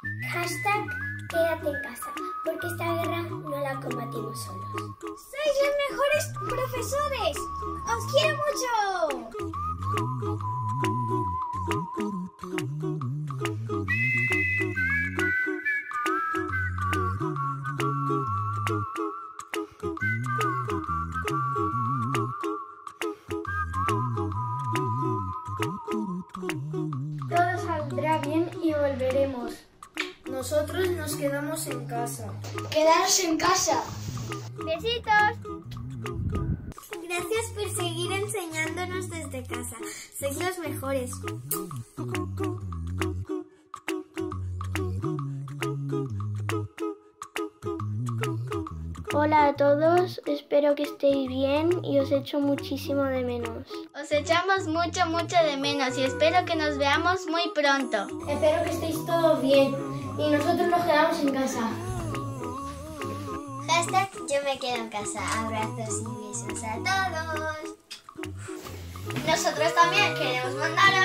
Hashtag quédate en casa, porque esta guerra no la combatimos solos. ¡Sois los mejores profesores! ¡Os quiero mucho! Todo saldrá bien y volveremos. Nosotros nos quedamos en casa. ¡Quedaros en casa! ¡Besitos! Gracias por seguir enseñándonos desde casa. Sois los mejores. Hola a todos, espero que estéis bien y os echo muchísimo de menos. Os echamos mucho, mucho de menos y espero que nos veamos muy pronto. Espero que estéis todos bien y nosotros nos quedamos en casa. Hashtag yo me quedo en casa. Abrazos y besos a todos. Nosotros también queremos mandaros